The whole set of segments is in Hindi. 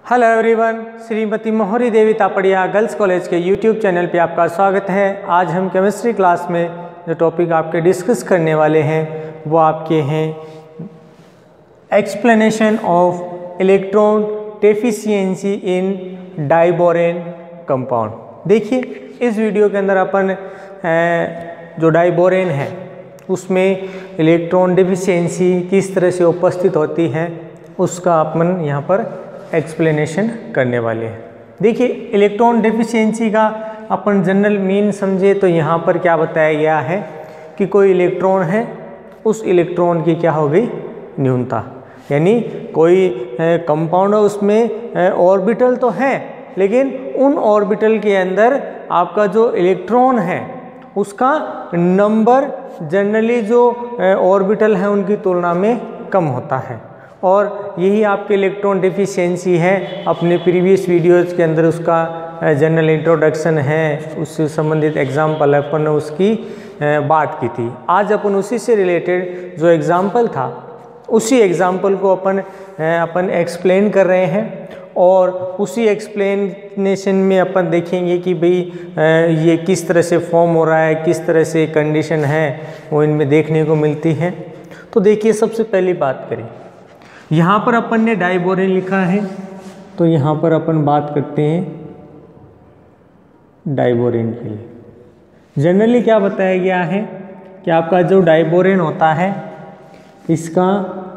Hello everyone, Shrimati Mohri Devi Tapadia girls college के यूट्यूब चैनल पे आपका स्वागत है। आज हम केमिस्ट्री क्लास में जो टॉपिक आपके डिस्कस करने वाले हैं वो आपके हैं explanation of electron deficiency in diborane compound. देखिए, इस वीडियो के अंदर अपन जो डाइबोरेन है उसमें इलेक्ट्रॉन डेफिशिएंसी किस तरह से उपस्थित होती है उसका अपन यहाँ पर एक्सप्लेनेशन करने वाले हैं। देखिए, इलेक्ट्रॉन डेफिशिएंसी का अपन जनरल मीन समझे तो यहाँ पर क्या बताया गया है कि कोई इलेक्ट्रॉन है, उस इलेक्ट्रॉन की क्या हो गई न्यूनता, यानी कोई कंपाउंड है उसमें ऑर्बिटल तो है लेकिन उन ऑर्बिटल के अंदर आपका जो इलेक्ट्रॉन है उसका नंबर जनरली जो ऑर्बिटल है उनकी तुलना में कम होता है और यही आपके इलेक्ट्रॉन डेफिशिएंसी है। अपने प्रीवियस वीडियोज़ के अंदर उसका जनरल इंट्रोडक्शन है, उससे संबंधित एग्जाम्पल अपन ने उसकी बात की थी। आज अपन उसी से रिलेटेड जो एग्जाम्पल था उसी एग्जाम्पल को अपन एक्सप्लेन कर रहे हैं और उसी एक्सप्लेनेशन में अपन देखेंगे कि भाई ये किस तरह से फॉर्म हो रहा है, किस तरह से कंडीशन है वो इनमें देखने को मिलती है। तो देखिए, सबसे पहली बात करें, यहाँ पर अपन ने डाइबोरेन लिखा है तो यहाँ पर अपन बात करते हैं डाइबोरेन के लिए। जनरली क्या बताया गया है कि आपका जो डाइबोरेन होता है इसका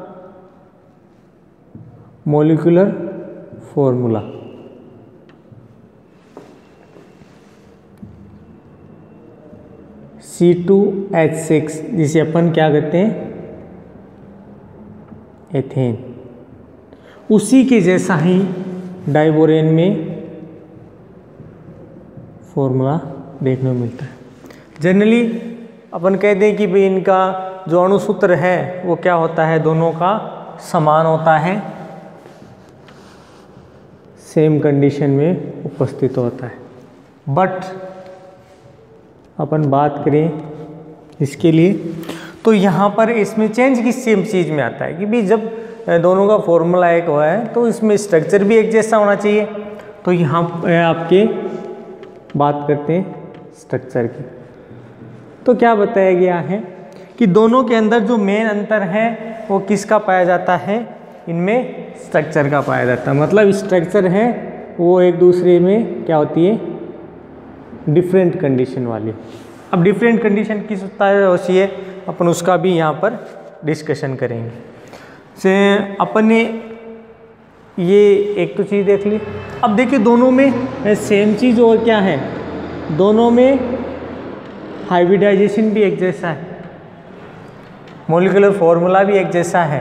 मॉलिक्यूलर फॉर्मूला C2H6 जिसे अपन क्या कहते हैं एथेन, उसी के जैसा ही डाइबोरेन में फॉर्मूला देखने को मिलता है। जनरली अपन कहते हैं कि भाई इनका जो अणुसूत्र है वो क्या होता है, दोनों का समान होता है, सेम कंडीशन में उपस्थित होता है। बट अपन बात करें इसके लिए तो यहाँ पर इसमें चेंज किस सेम चीज़ में आता है कि भाई जब दोनों का फॉर्मूला एक हुआ है तो इसमें स्ट्रक्चर भी एक जैसा होना चाहिए। तो यहाँ आपके बात करते हैं स्ट्रक्चर की। तो क्या बताया गया है कि दोनों के अंदर जो मेन अंतर है वो किसका पाया जाता है, इनमें स्ट्रक्चर का पाया जाता है। मतलब स्ट्रक्चर है वो एक दूसरे में क्या होती है, डिफरेंट कंडीशन वाली। अब डिफरेंट कंडीशन किस होती है अपन उसका भी यहाँ पर डिस्कशन करेंगे। से अपन ने ये एक तो चीज़ देख ली। अब देखिए, दोनों में सेम चीज़ और क्या है, दोनों में हाइब्रिडाइजेशन भी एक जैसा है, मॉलिक्यूलर फॉर्मूला भी एक जैसा है,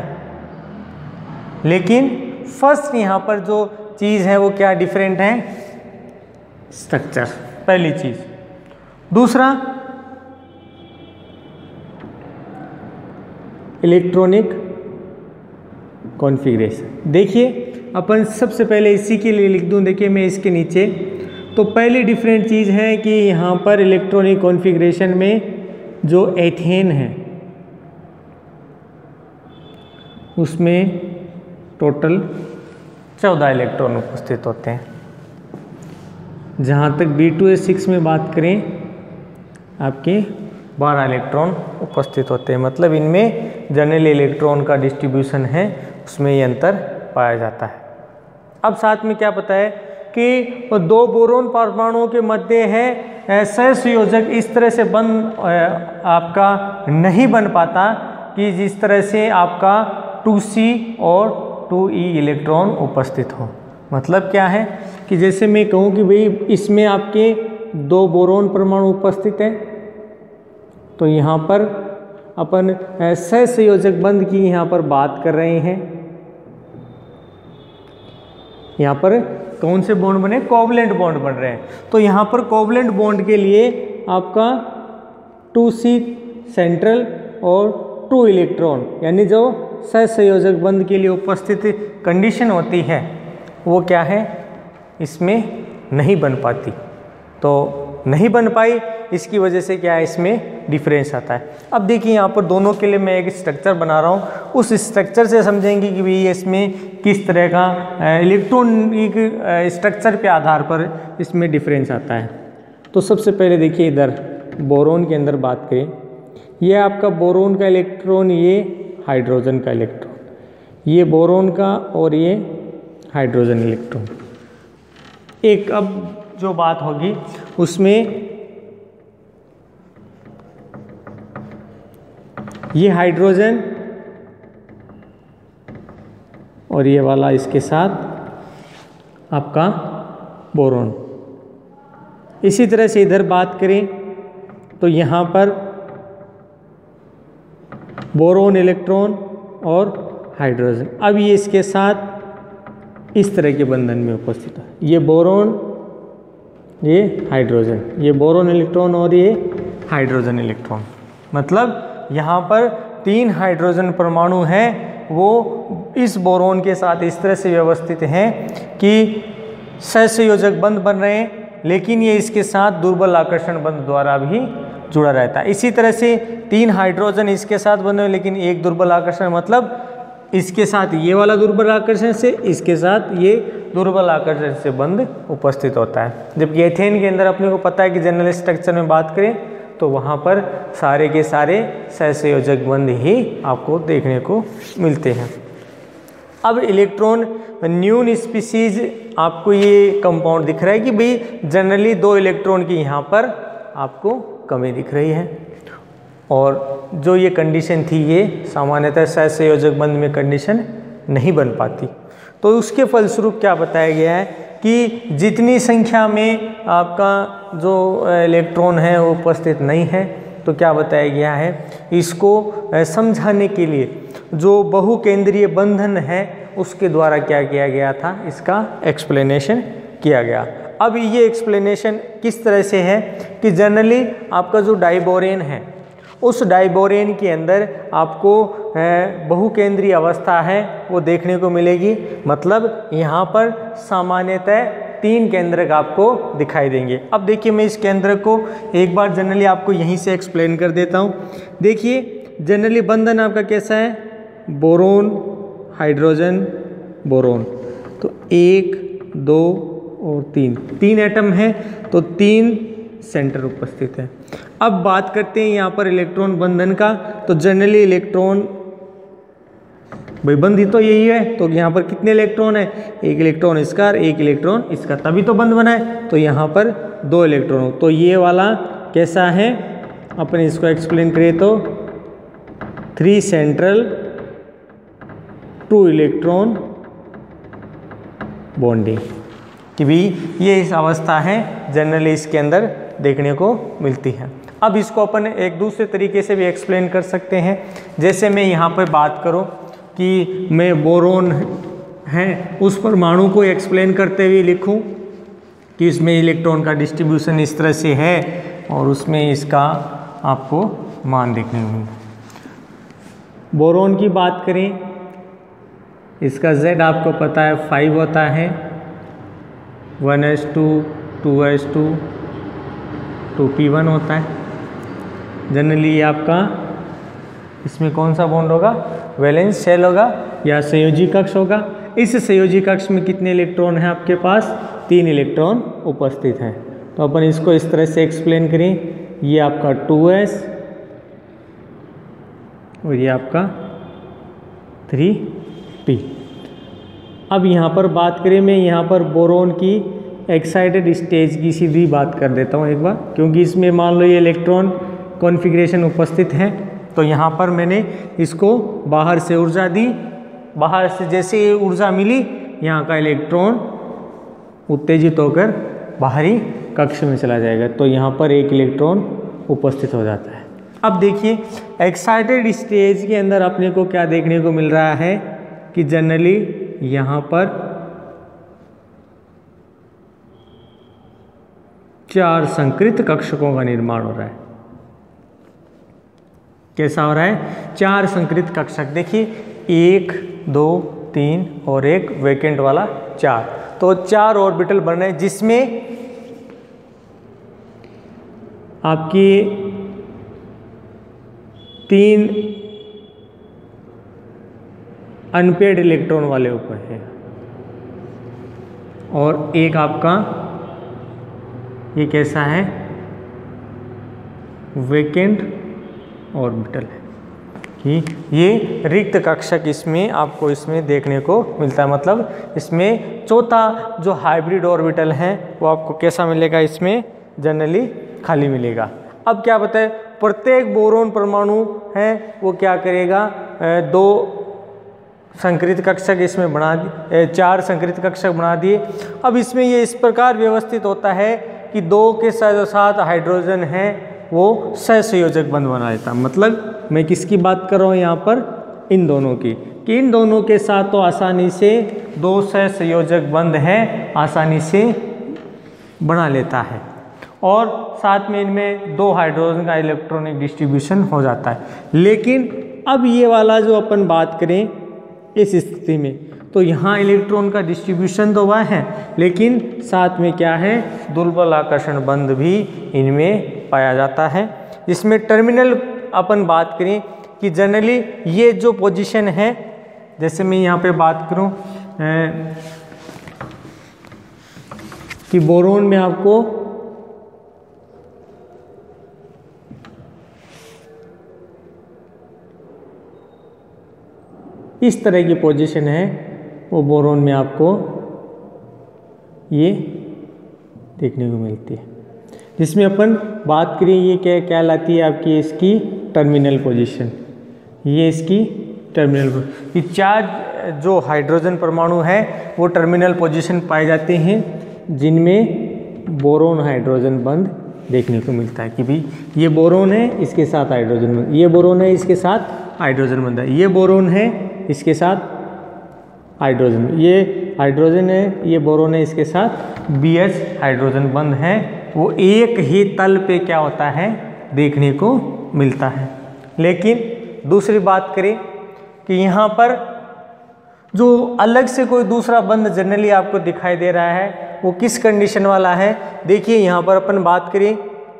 लेकिन फर्स्ट यहाँ पर जो चीज़ है वो क्या डिफरेंट है, स्ट्रक्चर, पहली चीज़। दूसरा इलेक्ट्रॉनिक कॉन्फ़िगरेशन। देखिए, अपन सबसे पहले इसी के लिए लिख दूं, देखिए मैं इसके नीचे, तो पहली डिफरेंट चीज़ है कि यहाँ पर इलेक्ट्रॉनिक कॉन्फ़िगरेशन में जो एथेन है उसमें टोटल 14 इलेक्ट्रॉन उपस्थित होते हैं। जहाँ तक B2H6 में बात करें आपके 12 इलेक्ट्रॉन उपस्थित होते हैं। मतलब इनमें जनरल इलेक्ट्रॉन का डिस्ट्रीब्यूशन है उसमें ये अंतर पाया जाता है। अब साथ में क्या पता है कि दो बोरोन परमाणुओं के मध्य है सहसंयोजक इस तरह से आपका नहीं बन पाता कि जिस तरह से आपका 2C और 2E इलेक्ट्रॉन उपस्थित हो। मतलब क्या है कि जैसे मैं कहूँ कि भाई इसमें आपके 2 बोरोन परमाणु उपस्थित हैं तो यहाँ पर अपन सहसंयोजक बंध की यहाँ पर बात कर रहे हैं। यहाँ पर कौन से बॉन्ड बने, कोवलेंट बॉन्ड बन रहे हैं। तो यहाँ पर कोवलेंट बॉन्ड के लिए आपका 2C सेंट्रल और 2 इलेक्ट्रॉन, यानी जो सहसंयोजक बंध के लिए उपस्थित कंडीशन होती है वो क्या है, इसमें नहीं बन पाती। तो नहीं बन पाई इसकी वजह से क्या है, इसमें डिफरेंस आता है। अब देखिए यहाँ पर दोनों के लिए मैं एक स्ट्रक्चर बना रहा हूँ, उस स्ट्रक्चर से समझेंगे कि भाई इसमें किस तरह का इलेक्ट्रॉनिक स्ट्रक्चर के आधार पर इसमें डिफरेंस आता है। तो सबसे पहले देखिए इधर बोरोन के अंदर बात करें, ये आपका बोरोन का इलेक्ट्रॉन, ये हाइड्रोजन का इलेक्ट्रॉन, ये बोरोन का और ये हाइड्रोजन इलेक्ट्रॉन। एक अब जो बात होगी उसमें ये हाइड्रोजन और ये वाला इसके साथ आपका बोरोन। इसी तरह से इधर बात करें तो यहाँ पर बोरोन इलेक्ट्रॉन और हाइड्रोजन, अब ये इसके साथ इस तरह के बंधन में उपस्थित है, ये बोरोन, ये हाइड्रोजन, ये बोरोन इलेक्ट्रॉन और ये हाइड्रोजन इलेक्ट्रॉन। मतलब यहाँ पर 3 हाइड्रोजन परमाणु हैं, वो इस बोरोन के साथ इस तरह से व्यवस्थित हैं कि सहसंयोजक बंध बन रहे हैं, लेकिन ये इसके साथ दुर्बल आकर्षण बंध द्वारा भी जुड़ा रहता है। इसी तरह से 3 हाइड्रोजन इसके साथ बने हुए, लेकिन एक दुर्बल आकर्षण, मतलब इसके साथ ये वाला दुर्बल आकर्षण से, इसके साथ ये दुर्बल आकर्षण से बंध उपस्थित होता है। जबकि एथेन के अंदर अपने को पता है कि जनरल स्ट्रक्चर में बात करें तो वहाँ पर सारे के सारे सहसंयोजक बंध ही आपको देखने को मिलते हैं। अब इलेक्ट्रॉन न्यून स्पीसीज, आपको ये कंपाउंड दिख रहा है कि भाई जनरली 2 इलेक्ट्रॉन की यहाँ पर आपको कमी दिख रही है, और जो ये कंडीशन थी ये सामान्यतः सहसंयोजक बंध में कंडीशन नहीं बन पाती। तो उसके फलस्वरूप क्या बताया गया है कि जितनी संख्या में आपका जो इलेक्ट्रॉन है वो उपस्थित नहीं है, तो क्या बताया गया है, इसको समझाने के लिए जो बहुकेंद्रीय बंधन है उसके द्वारा क्या किया गया था, इसका एक्सप्लेनेशन किया गया। अब ये एक्सप्लेनेशन किस तरह से है कि जनरली आपका जो डाइबोरेन है, उस डाइबोरेन के अंदर आपको बहुकेंद्रीय अवस्था है वो देखने को मिलेगी। मतलब यहाँ पर सामान्यतः 3 केंद्रक आपको दिखाई देंगे। अब देखिए मैं इस केंद्रक को एक बार जनरली आपको यहीं से एक्सप्लेन कर देता हूँ। देखिए जनरली बंधन आपका कैसा है, बोरोन हाइड्रोजन बोरोन, तो 1 2 और 3 एटम है, तो 3 सेंटर उपस्थित है। अब बात करते हैं यहाँ पर इलेक्ट्रॉन बंधन का, तो जनरली इलेक्ट्रॉन भाई बंध तो यही है, तो यहाँ पर कितने इलेक्ट्रॉन है, 1 इलेक्ट्रॉन इसका और 1 इलेक्ट्रॉन इसका, तभी तो बंध बना है। तो यहाँ पर 2 इलेक्ट्रॉन, तो ये वाला कैसा है, अपन इसको एक्सप्लेन करें तो 3 सेंट्रल 2 इलेक्ट्रॉन बॉन्डिंग, कि भी ये इस अवस्था है जनरली इसके अंदर देखने को मिलती है। अब इसको अपन एक दूसरे तरीके से भी एक्सप्लेन कर सकते हैं। जैसे मैं यहाँ पर बात करूँ कि मैं बोरोन है उस परमाणु को एक्सप्लेन करते हुए लिखूँ कि इसमें इलेक्ट्रॉन का डिस्ट्रीब्यूशन इस तरह से है और उसमें इसका आपको मान देखने को मिलता है। बोरोन की बात करें, इसका Z आपको पता है 5 होता है, 1s2 2s2 2p1 होता है। जनरली ये आपका इसमें कौन सा बॉन्ड होगा, वैलेंस शेल होगा या संयोजी कक्ष होगा। इस संयोजी कक्ष में कितने इलेक्ट्रॉन हैं आपके पास, 3 इलेक्ट्रॉन उपस्थित हैं। तो अपन इसको इस तरह से एक्सप्लेन करें, ये आपका 2s और ये आपका 3p। अब यहाँ पर बात करें, मैं यहाँ पर बोरोन की एक्साइटेड स्टेज की सीधी बात कर देता हूँ एक बार, क्योंकि इसमें मान लो ये इलेक्ट्रॉन कॉन्फ़िगरेशन उपस्थित है। तो यहाँ पर मैंने इसको बाहर से ऊर्जा दी, बाहर से जैसे ये ऊर्जा मिली, यहाँ का इलेक्ट्रॉन उत्तेजित होकर बाहरी कक्ष में चला जाएगा, तो यहाँ पर 1 इलेक्ट्रॉन उपस्थित हो जाता है। अब देखिए एक्साइटेड स्टेज के अंदर अपने को क्या देखने को मिल रहा है कि जनरली यहाँ पर 4 संकृत कक्षकों का निर्माण हो रहा है। कैसा हो रहा है, 4 संकृत कक्षक। देखिए 1 2 3 और एक वैकेंट वाला 4, तो 4 ऑर्बिटल बन रहे हैं, जिसमें आपकी 3 अनपेड इलेक्ट्रॉन वाले ऊपर है और एक आपका ये कैसा है, वैकेंट ऑर्बिटल है कि ये रिक्त कक्षक इसमें आपको इसमें देखने को मिलता है। मतलब इसमें चौथा जो हाइब्रिड ऑर्बिटल है वो आपको कैसा मिलेगा, इसमें जनरली खाली मिलेगा। अब क्या बताए, प्रत्येक बोरोन परमाणु है वो क्या करेगा, 2 संकरित कक्षक इसमें बना दिए, 4 संकरित कक्षक बना दिए। अब इसमें ये इस प्रकार व्यवस्थित होता है कि 2 के साथ हाइड्रोजन है वो सहसंयोजक बंध बना लेता। मतलब मैं किसकी बात कर रहा हूँ यहाँ पर, इन दोनों की, कि इन दोनों के साथ तो आसानी से 2 सहसंयोजक बंध है आसानी से बना लेता है और साथ में इनमें 2 हाइड्रोजन का इलेक्ट्रॉनिक डिस्ट्रीब्यूशन हो जाता है। लेकिन अब ये वाला जो अपन बात करें इस स्थिति में, तो यहाँ इलेक्ट्रॉन का डिस्ट्रीब्यूशन तो वह है, लेकिन साथ में क्या है, दुर्बल आकर्षण बंध भी इनमें पाया जाता है। जिसमें टर्मिनल अपन बात करें कि जनरली ये जो पोजीशन है, जैसे मैं यहाँ पे बात करूँ कि बोरोन में आपको इस तरह की पोजीशन है, वो बोरोन में आपको ये देखने को मिलती है। जिसमें अपन बात करें ये क्या कहलाती है आपकी इसकी टर्मिनल पोजीशन, ये इसकी टर्मिनल, ये 4 जो हाइड्रोजन परमाणु है वो टर्मिनल पोजीशन पाए जाते हैं जिनमें बोरोन हाइड्रोजन बंध देखने को मिलता है कि भाई ये बोरोन है इसके साथ हाइड्रोजन बंध, ये बोरोन है इसके साथ हाइड्रोजन बंध है, ये बोरोन है इसके साथ हाइड्रोजन, ये हाइड्रोजन है, ये बोरोन है इसके साथ BH हाइड्रोजन बंध है, वो एक ही तल पे क्या होता है देखने को मिलता है। लेकिन दूसरी बात करें कि यहाँ पर जो अलग से कोई दूसरा बंध जनरली आपको दिखाई दे रहा है वो किस कंडीशन वाला है, देखिए यहाँ पर अपन बात करें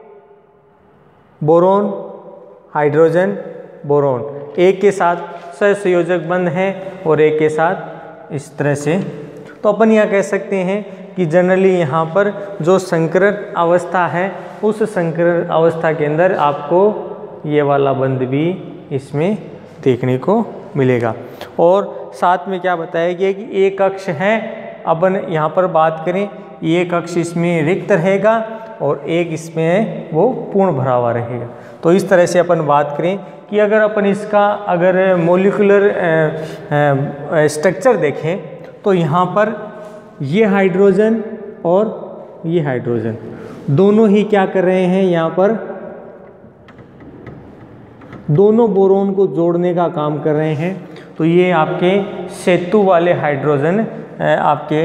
बोरोन हाइड्रोजन बोरोन, एक के साथ सहसंयोजक बंध है और एक के साथ इस तरह से, तो अपन यह कह सकते हैं कि जनरली यहाँ पर जो संकरण अवस्था है उस संकरण अवस्था के अंदर आपको ये वाला बंध भी इसमें देखने को मिलेगा। और साथ में क्या बताया गया कि एक कक्ष है, अपन यहाँ पर बात करें ये कक्ष इसमें रिक्त रहेगा और एक इसमें वो पूर्ण भरा हुआ रहेगा। तो इस तरह से अपन बात करें कि अगर अपन इसका अगर मॉलिक्यूलर स्ट्रक्चर देखें तो यहाँ पर ये हाइड्रोजन और ये हाइड्रोजन दोनों ही क्या कर रहे हैं, यहाँ पर दोनों बोरोन को जोड़ने का काम कर रहे हैं। तो ये आपके सेतु वाले हाइड्रोजन आपके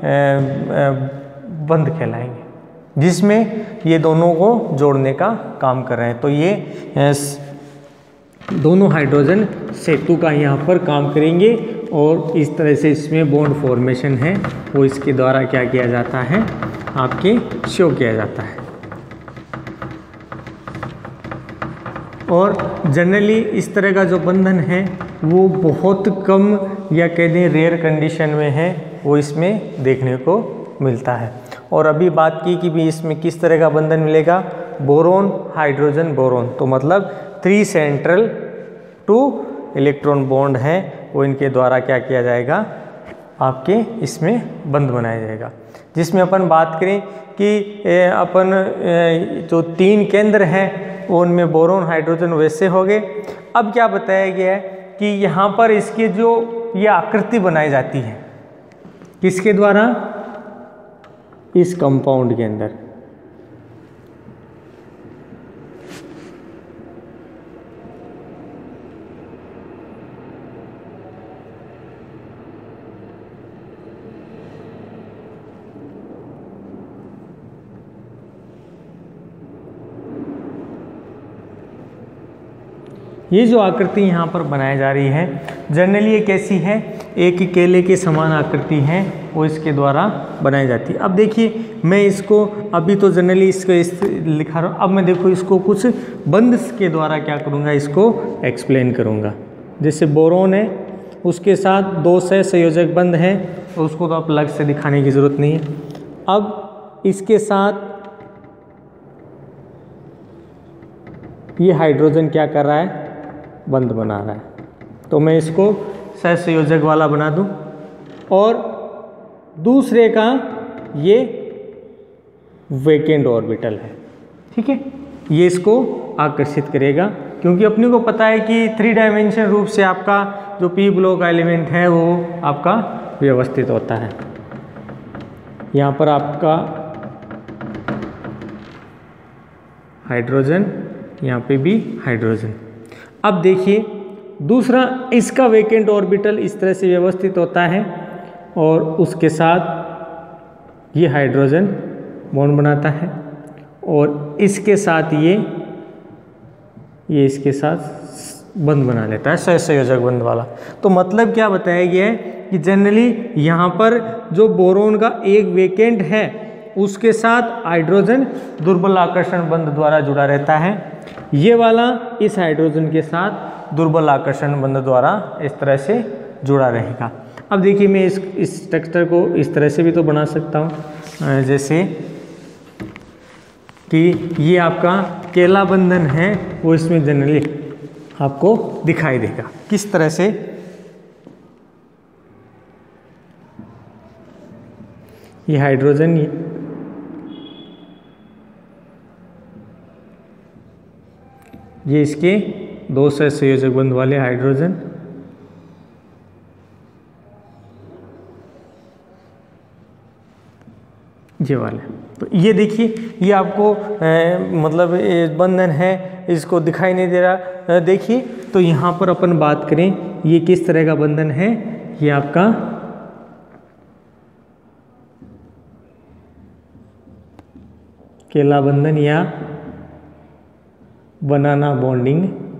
बंध कहलाएंगे जिसमें ये दोनों को जोड़ने का काम कर रहे हैं। तो ये दोनों हाइड्रोजन सेतु का यहाँ पर काम करेंगे और इस तरह से इसमें बॉन्ड फॉर्मेशन है वो इसके द्वारा क्या किया जाता है, आपके शो किया जाता है। और जनरली इस तरह का जो बंधन है वो बहुत कम या कह दें रेयर कंडीशन में है, वो इसमें देखने को मिलता है। और अभी बात की कि भी इसमें किस तरह का बंधन मिलेगा, बोरोन हाइड्रोजन बोरोन, तो मतलब 3 सेंट्रल 2 इलेक्ट्रॉन बॉन्ड है वो इनके द्वारा क्या किया जाएगा, आपके इसमें बंध बनाया जाएगा। जिसमें अपन बात करें कि अपन जो 3 केंद्र हैं उनमें बोरोन हाइड्रोजन वैसे हो गए। अब क्या बताया गया है कि यहाँ पर इसके जो ये आकृति बनाई जाती है किसके द्वारा, इस कंपाउंड के अंदर। ये जो आकृति यहाँ पर बनाई जा रही है जनरली ये कैसी है एक केले के समान आकृति है वो इसके द्वारा बनाई जाती है। अब देखिए मैं इसको अभी तो जनरली इसको लिखा रहा हूँ, अब मैं देखो इसको कुछ बंध के द्वारा क्या करूँगा, इसको एक्सप्लेन करूँगा। जैसे बोरोन है उसके साथ 2 सहसंयोजक बंध हैं, तो उसको तो आप अलग से दिखाने की ज़रूरत नहीं है। अब इसके साथ ये हाइड्रोजन क्या कर रहा है, बंध बना रहा है, तो मैं इसको सहसंयोजक वाला बना दूं। और दूसरे का ये वैकेंट ऑर्बिटल है, ठीक है, ये इसको आकर्षित करेगा, क्योंकि अपने को पता है कि 3 डायमेंशन रूप से आपका जो पी ब्लॉक एलिमेंट है वो आपका व्यवस्थित होता है। यहाँ पर आपका हाइड्रोजन, यहाँ पे भी हाइड्रोजन। अब देखिए दूसरा, इसका वैकेंट ऑर्बिटल इस तरह से व्यवस्थित होता है और उसके साथ ये हाइड्रोजन बॉन्ड बनाता है और इसके साथ ये इसके साथ बंध बना लेता है, सहसंयोजक बंध वाला। तो मतलब क्या बताया गया है कि जनरली यहाँ पर जो बोरोन का एक वैकेंट है उसके साथ हाइड्रोजन दुर्बल आकर्षण बंध द्वारा जुड़ा रहता है, ये वाला इस हाइड्रोजन के साथ दुर्बल आकर्षण बंध द्वारा इस तरह से जुड़ा रहेगा। अब देखिए मैं इस स्ट्रक्चर को इस तरह से भी तो बना सकता हूँ, जैसे कि ये आपका केला बंधन है वो इसमें जनरली आपको दिखाई देगा किस तरह से। ये हाइड्रोजन, ये इसके 2 सहसंयोजक बंध वाले हाइड्रोजन, ये वाले। तो ये देखिए ये आपको मतलब बंधन है, इसको दिखाई नहीं दे रहा। देखिए तो यहाँ पर अपन बात करें ये किस तरह का बंधन है, ये आपका केला बंधन या बनाना बॉन्डिंग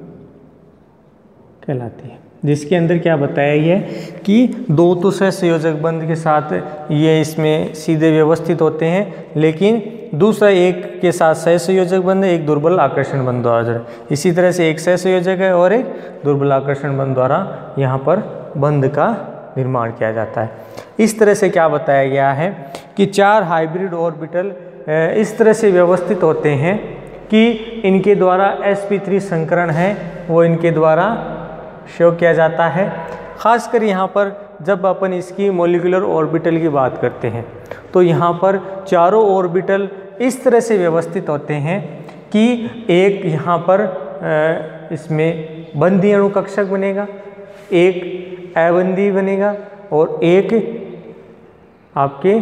कहलाती है, जिसके अंदर क्या बताया गया है कि 2 तो सहसंयोजक बंध के साथ ये इसमें सीधे व्यवस्थित होते हैं, लेकिन दूसरा एक के साथ सहसंयोजक बंध, एक दुर्बल आकर्षण बंध द्वारा जुड़ा। इसी तरह से एक सहसंयोजक है और एक दुर्बल आकर्षण बंध द्वारा यहाँ पर बंध का निर्माण किया जाता है। इस तरह से क्या बताया गया है कि 4 हाइब्रिड ऑर्बिटल इस तरह से व्यवस्थित होते हैं कि इनके द्वारा sp3 संकरण है वो इनके द्वारा शो किया जाता है। खासकर यहाँ पर जब अपन इसकी मॉलिक्यूलर ऑर्बिटल की बात करते हैं तो यहाँ पर चारों ऑर्बिटल इस तरह से व्यवस्थित होते हैं कि एक यहाँ पर इसमें बंधी अणु कक्षक बनेगा, एक अबंधी बनेगा और एक आपके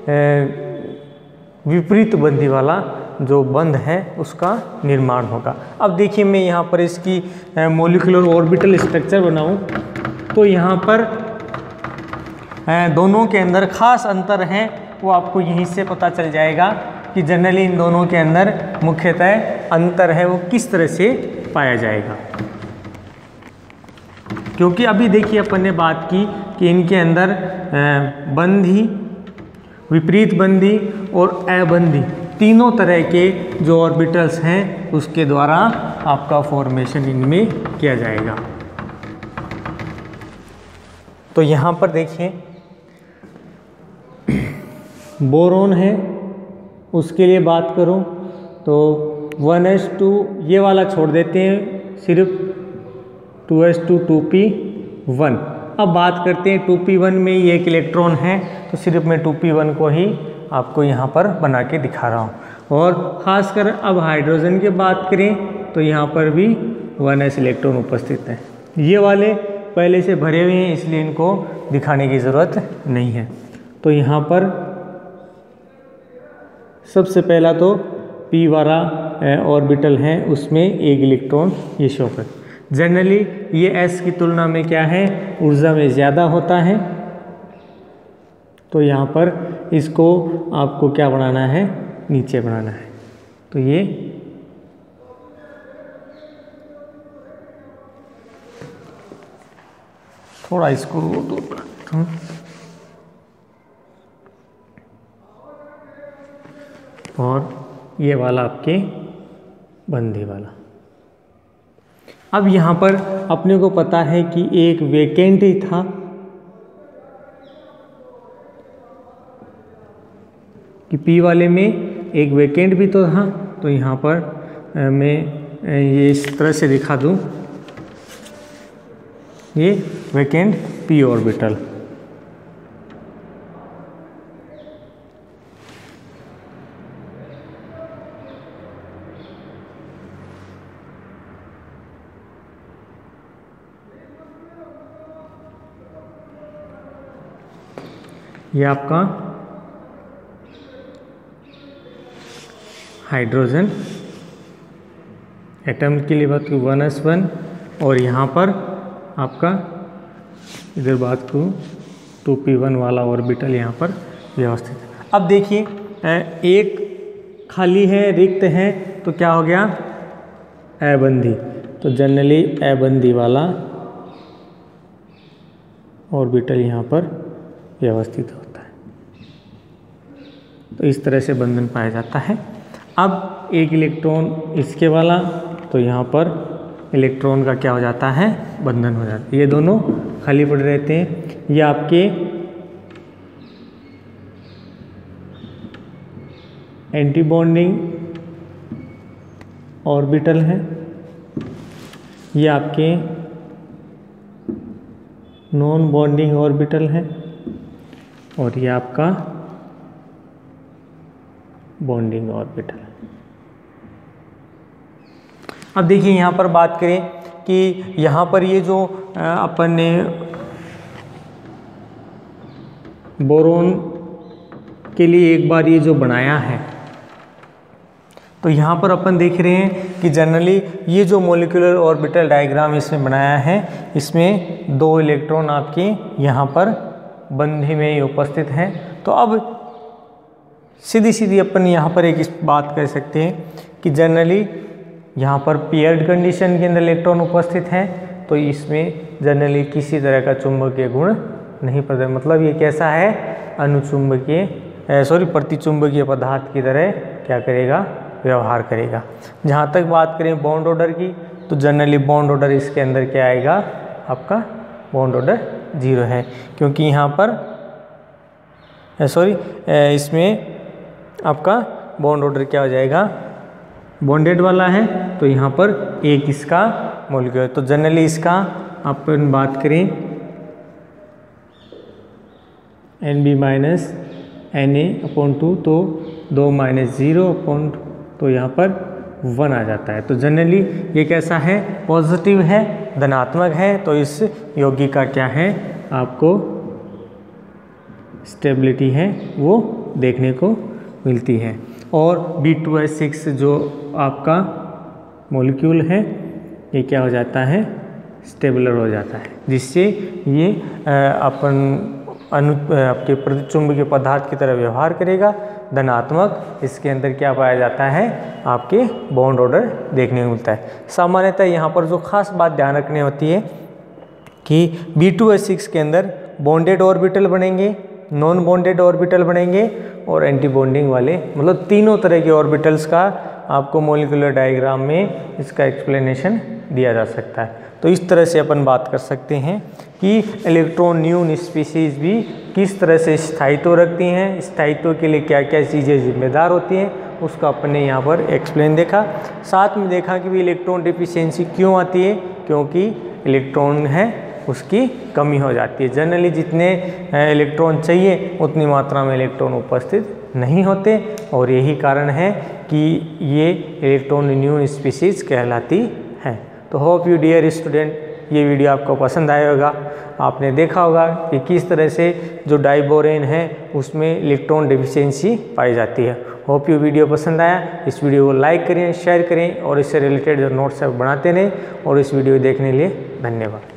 विपरीत बंधी वाला जो बंध है उसका निर्माण होगा। अब देखिए मैं यहाँ पर इसकी मॉलिक्यूलर ऑर्बिटल स्ट्रक्चर बनाऊँ तो यहाँ पर दोनों के अंदर खास अंतर है वो आपको यहीं से पता चल जाएगा कि जनरली इन दोनों के अंदर मुख्यतः अंतर है वो किस तरह से पाया जाएगा। क्योंकि अभी देखिए अपन ने बात की कि इनके अंदर बंधी, विपरीत बंधी और अबंधी तीनों तरह के जो ऑर्बिटल्स हैं उसके द्वारा आपका फॉर्मेशन इनमें किया जाएगा। तो यहाँ पर देखिए बोरोन है उसके लिए बात करूँ तो 1s2 ये वाला छोड़ देते हैं, सिर्फ 2s2 2p1। अब बात करते हैं 2p1 में ये एक इलेक्ट्रॉन है तो सिर्फ मैं 2p1 को ही आपको यहाँ पर बना के दिखा रहा हूँ। और ख़ासकर अब हाइड्रोजन की बात करें तो यहाँ पर भी 1s इलेक्ट्रॉन उपस्थित है। ये वाले पहले से भरे हुए हैं इसलिए इनको दिखाने की ज़रूरत नहीं है। तो यहाँ पर सबसे पहला तो p वाला ऑर्बिटल है उसमें एक इलेक्ट्रॉन ये शो कर। जनरली ये s की तुलना में क्या है, ऊर्जा में ज़्यादा होता है। तो यहाँ पर इसको आपको क्या बनाना है, नीचे बनाना है। तो ये थोड़ा इसको दूर इलेक्ट्रॉन और ये वाला आपके बंधी वाला। अब यहाँ पर अपने को पता है कि एक वेकेंट ही था, कि P वाले में एक वेकेंट भी तो था। तो यहाँ पर मैं ये इस तरह से दिखा दूँ, ये वेकेंट P ऑर्बिटल। ये आपका हाइड्रोजन एटम के लिए बात करूँ 1s1, और यहाँ पर आपका इधर बात करूँ 2p1 वाला ऑर्बिटल यहाँ पर व्यवस्थित है। अब देखिए एक खाली है, रिक्त है, तो क्या हो गया, अबंधी। तो जनरली अबंधी वाला ऑर्बिटल यहाँ पर व्यवस्थित होता है। तो इस तरह से बंधन पाया जाता है। अब एक इलेक्ट्रॉन इसके वाला, तो यहाँ पर इलेक्ट्रॉन का क्या हो जाता है, बंधन हो जाता है। ये दोनों खाली पड़े रहते हैं। ये आपके एंटी बॉन्डिंग ऑर्बिटल है, ये आपके नॉन बॉन्डिंग ऑर्बिटल है, और ये आपका बॉन्डिंग ऑर्बिटल है। अब देखिए यहाँ पर बात करें कि यहाँ पर ये जो अपन ने बोरोन के लिए एक बार ये जो बनाया है, तो यहाँ पर अपन देख रहे हैं कि जनरली ये जो मॉलिक्यूलर ऑर्बिटल डायग्राम इसमें बनाया है, इसमें 2 इलेक्ट्रॉन आपके यहाँ पर बंधी में ही उपस्थित हैं। तो अब सीधी सीधी अपन यहाँ पर एक बात कह सकते हैं कि जनरली यहाँ पर पेयर्ड कंडीशन के अंदर इलेक्ट्रॉन उपस्थित हैं, तो इसमें जनरली किसी तरह का चुंबकीय गुण नहीं पड़ता। मतलब ये कैसा है, अनुचुंबकीय प्रतिचुंबकीय पदार्थ की तरह क्या करेगा, व्यवहार करेगा। जहाँ तक बात करें बॉन्ड ऑर्डर की, तो जनरली बॉन्ड ऑर्डर इसके अंदर क्या आएगा, आपका बॉन्ड ऑर्डर 0 है, क्योंकि यहाँ पर इसमें आपका बॉन्ड ऑर्डर क्या हो जाएगा, बॉन्डेड वाला है, तो यहाँ पर एक इसका मॉलिक्यूल। तो जनरली इसका अपन बात करें Nb माइनस Na/2, तो 2 - 0/2, तो यहाँ पर 1 आ जाता है। तो जनरली ये कैसा है, पॉजिटिव है, धनात्मक है। तो इस यौगिक का क्या है, आपको स्टेबिलिटी है वो देखने को मिलती है। और B2S6 जो आपका मॉलिक्यूल है, ये क्या हो जाता है, स्टेबलर हो जाता है, जिससे ये आपके प्रतिचुंबकीय पदार्थ की तरह व्यवहार करेगा, धनात्मक। इसके अंदर क्या पाया जाता है, आपके बॉन्ड ऑर्डर देखने को मिलता है। सामान्यतः यहाँ पर जो खास बात ध्यान रखनी होती है कि B2S6 के अंदर बॉन्डेड ऑर्बिटल बनेंगे, नॉन बॉन्डेड ऑर्बिटल बनेंगे, और एंटी बॉन्डिंग वाले, मतलब तीनों तरह के ऑर्बिटल्स का आपको मॉलिक्यूलर डायग्राम में इसका एक्सप्लेनेशन दिया जा सकता है। तो इस तरह से अपन बात कर सकते हैं कि इलेक्ट्रॉन न्यून स्पीसीज भी किस तरह से स्थायित्व रखती हैं, स्थायित्व के लिए क्या क्या चीज़ें जिम्मेदार होती हैं, उसका अपन ने यहाँ पर एक्सप्लेन देखा। साथ में देखा कि भी इलेक्ट्रॉन डिफिशियंसी क्यों आती है, क्योंकि इलेक्ट्रॉन है उसकी कमी हो जाती है। जनरली जितने इलेक्ट्रॉन चाहिए उतनी मात्रा में इलेक्ट्रॉन उपस्थित नहीं होते, और यही कारण है कि ये इलेक्ट्रॉन न्यून स्पीसीज कहलाती है। तो होप यू डियर स्टूडेंट, ये वीडियो आपको पसंद आया होगा। आपने देखा होगा कि किस तरह से जो डाइबोरेन है उसमें इलेक्ट्रॉन डिफिशियंसी पाई जाती है। होप यू वीडियो पसंद आया। इस वीडियो को लाइक करें, शेयर करें, और इससे रिलेटेड जो नोट्स है बनाते रहें। और इस वीडियो देखने के लिए धन्यवाद।